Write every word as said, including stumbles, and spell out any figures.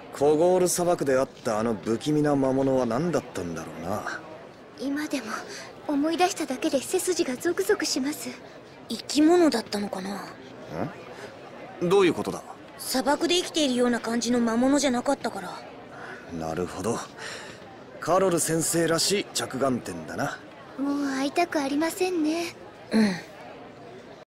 コゴール砂漠であったあの不気味な魔物は何だったんだろうな。 今でも思い出しただけで背筋がゾクゾクします。 生き物だったのかな。 ん？どういうことだ？ 砂漠で生きているような感じの魔物じゃなかったから。 なるほど。カロル先生らしい着眼点だな。 もう会いたくありませんね。 うん。